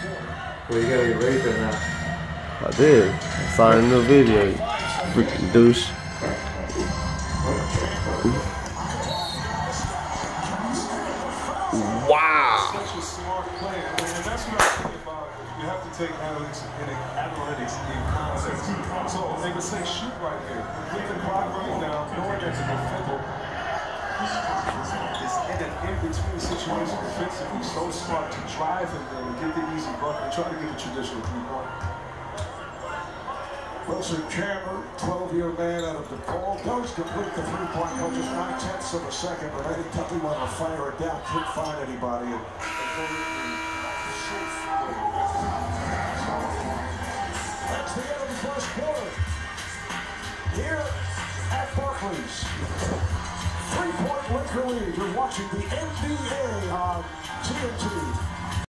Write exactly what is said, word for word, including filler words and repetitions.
Well, you gotta erase it now. I did. I saw it in the video. You freaking douche. Wow. Such a smart play. And that's what I think about. You have to take analytics in analytics in context. So they would say shoot right there. With the clock running down, knowing that the defender is in an in-between situation defensively, so smart to drive him there and get the easy bucket and try to get the traditional three-point. Wilson Chandler, twelve-year man out of DePaul, does complete the three-point goal just nine-tenths of a second, but I didn't tell him want to fire it down, couldn't find anybody. And, that's the end of the first quarter. Here at Barclays. Three-point Laker lead. You're watching the N B A on T N T.